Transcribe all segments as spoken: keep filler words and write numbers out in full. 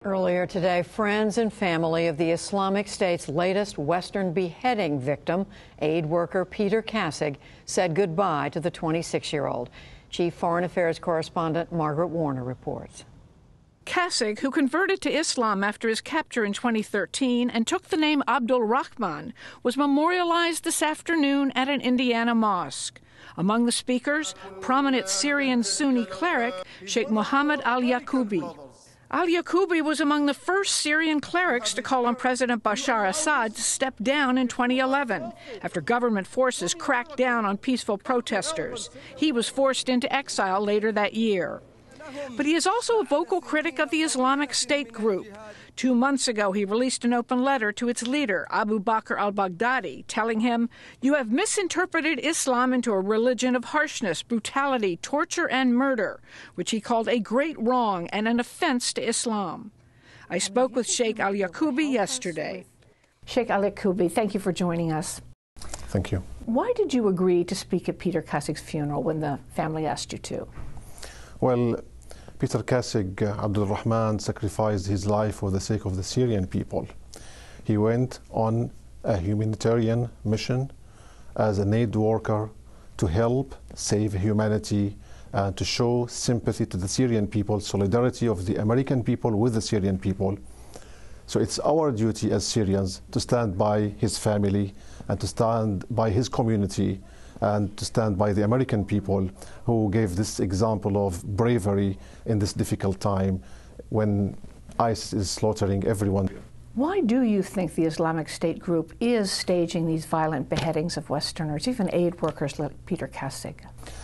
Earlier today, friends and family of the Islamic State's latest Western beheading victim, aid worker Peter Kassig, said goodbye to the twenty-six-year-old. Chief Foreign Affairs correspondent Margaret Warner reports. Kassig, who converted to Islam after his capture in twenty thirteen and took the name Abdul Rahman, was memorialized this afternoon at an Indiana mosque. Among the speakers, prominent Syrian Sunni cleric Sheikh Muhammad al-Yaqoubi. Al-Yaqoubi was among the first Syrian clerics to call on President Bashar Assad to step down in twenty eleven after government forces cracked down on peaceful protesters. He was forced into exile later that year. But he is also a vocal critic of the Islamic State group. Two months ago, he released an open letter to its leader, Abu Bakr al-Baghdadi, telling him, "You have misinterpreted Islam into a religion of harshness, brutality, torture, and murder," which he called a great wrong and an offense to Islam. I spoke with Sheikh al-Yaqoubi yesterday. Sheikh al-Yaqoubi, thank you for joining us. Thank you. Why did you agree to speak at Peter Kassig's funeral when the family asked you to? Well, Peter Kassig, uh, Abdul Rahman, sacrificed his life for the sake of the Syrian people. He went on a humanitarian mission as an aid worker to help save humanity and to show sympathy to the Syrian people, solidarity of the American people with the Syrian people. So it's our duty as Syrians to stand by his family and to stand by his community and to stand by the American people who gave this example of bravery in this difficult time when ISIS is slaughtering everyone. Why do you think the Islamic State group is staging these violent beheadings of Westerners, even aid workers like Peter Kassig?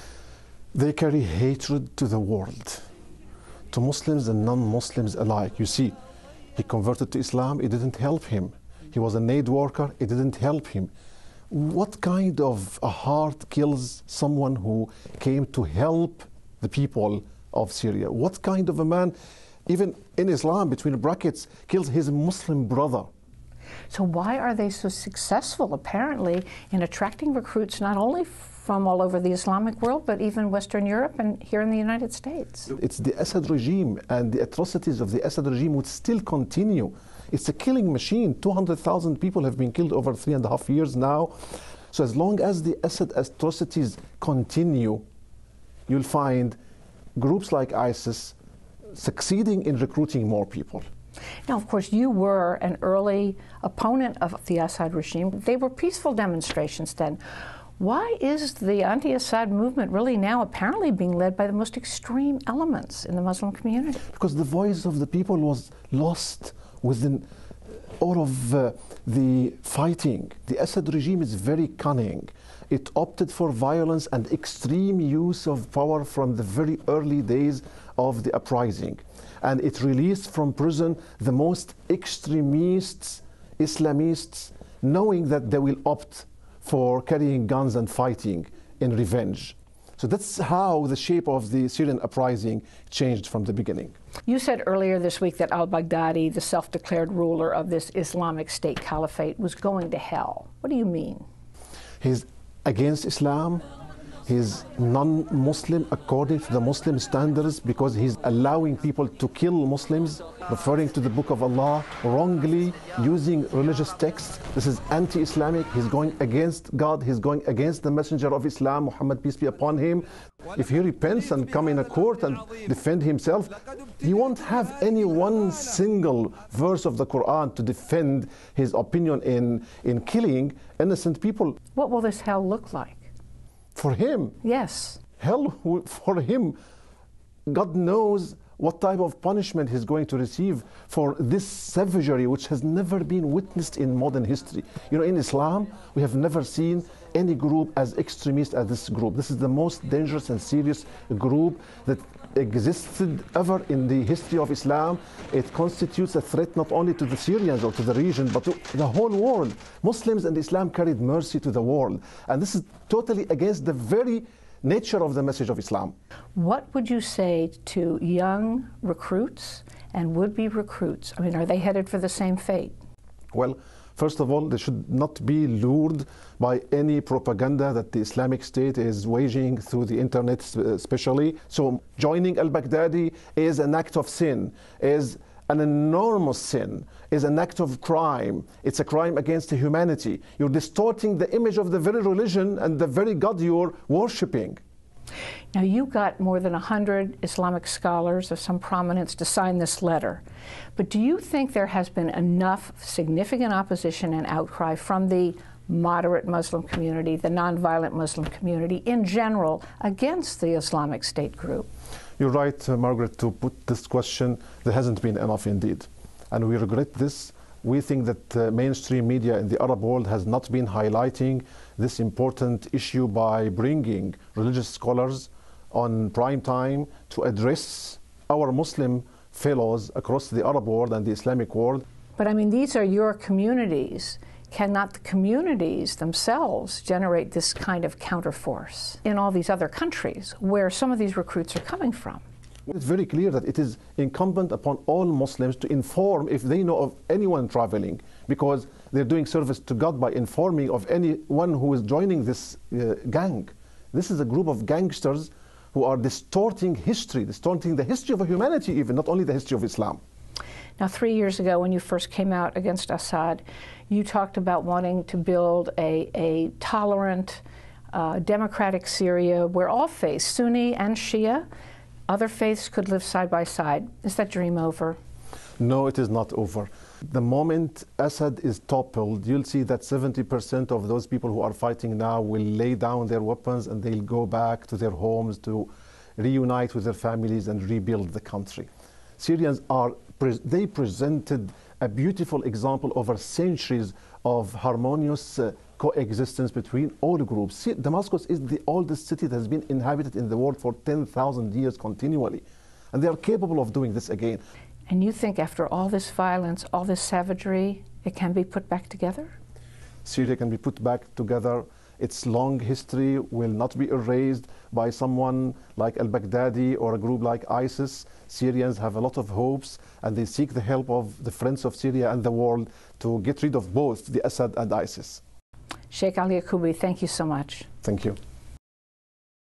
They carry hatred to the world, to Muslims and non-Muslims alike. You see, he converted to Islam, it didn't help him. He was an aid worker, it didn't help him. What kind of a heart kills someone who came to help the people of Syria? What kind of a man, even in Islam, between brackets, kills his Muslim brother? So why are they so successful, apparently, in attracting recruits not only from all over the Islamic world, but even Western Europe and here in the United States? It's the Assad regime, and the atrocities of the Assad regime would still continue. It's a killing machine. two hundred thousand people have been killed over three and a half years now. So as long as the Assad atrocities continue, you'll find groups like ISIS succeeding in recruiting more people. Now, of course, you were an early opponent of the Assad regime. They were peaceful demonstrations then. Why is the anti-Assad movement really now apparently being led by the most extreme elements in the Muslim community? Because the voice of the people was lost within all of uh, the fighting. The Assad regime is very cunning. It opted for violence and extreme use of power from the very early days of the uprising. And it released from prison the most extremists, Islamists, knowing that they will opt for carrying guns and fighting in revenge. So that's how the shape of the Syrian uprising changed from the beginning. You said earlier this week that al-Baghdadi, the self-declared ruler of this Islamic State caliphate, was going to hell. What do you mean? He's against Islam. He's non-Muslim according to the Muslim standards because he's allowing people to kill Muslims, referring to the Book of Allah wrongly, using religious texts. This is anti-Islamic. He's going against God. He's going against the messenger of Islam, Muhammad, peace be upon him. If he repents and come in a court and defend himself, he won't have any one single verse of the Quran to defend his opinion in, in killing innocent people. What will this hell look like? For him? Yes. Hell for him. God knows what type of punishment he's going to receive for this savagery which has never been witnessed in modern history. You know, in Islam, we have never seen any group as extremist as this group. This is the most dangerous and serious group that existed ever in the history of Islam. It constitutes a threat not only to the Syrians or to the region, but to the whole world. Muslims and Islam carried mercy to the world. And this is totally against the very nature of the message of Islam. What would you say to young recruits and would-be recruits? I mean, are they headed for the same fate? Well, first of all, they should not be lured by any propaganda that the Islamic State is waging through the internet especially. So joining al-Baghdadi is an act of sin, is an enormous sin, is an act of crime. It's a crime against humanity. You're distorting the image of the very religion and the very God you're worshipping. Now, you got more than one hundred Islamic scholars of some prominence to sign this letter. But do you think there has been enough significant opposition and outcry from the moderate Muslim community, the nonviolent Muslim community in general, against the Islamic State group? You're right, uh, Margaret, to put this question. There hasn't been enough indeed. And we regret this. We think that uh, mainstream media in the Arab world has not been highlighting this important issue by bringing religious scholars on prime time to address our Muslim fellows across the Arab world and the Islamic world. But I mean, these are your communities. Cannot the communities themselves generate this kind of counterforce in all these other countries where some of these recruits are coming from? It's very clear that it is incumbent upon all Muslims to inform if they know of anyone traveling, because they're doing service to God by informing of anyone who is joining this uh, gang. This is a group of gangsters who are distorting history, distorting the history of humanity even, not only the history of Islam. Now, three years ago when you first came out against Assad, you talked about wanting to build a, a tolerant, uh, democratic Syria where all faiths, Sunni and Shia, other faiths could live side by side. Is that dream over? No, it is not over. The moment Assad is toppled, you'll see that seventy percent of those people who are fighting now will lay down their weapons and they'll go back to their homes to reunite with their families and rebuild the country. Syrians are, they presented a beautiful example over centuries of harmonious uh, coexistence between all groups. Damascus is the oldest city that has been inhabited in the world for ten thousand years continually. And they are capable of doing this again. And you think after all this violence, all this savagery, it can be put back together? Syria can be put back together. Its long history will not be erased by someone like al-Baghdadi or a group like ISIS. Syrians have a lot of hopes, and they seek the help of the friends of Syria and the world to get rid of both the Assad and ISIS. Sheikh al-Yaqoubi, thank you so much. Thank you.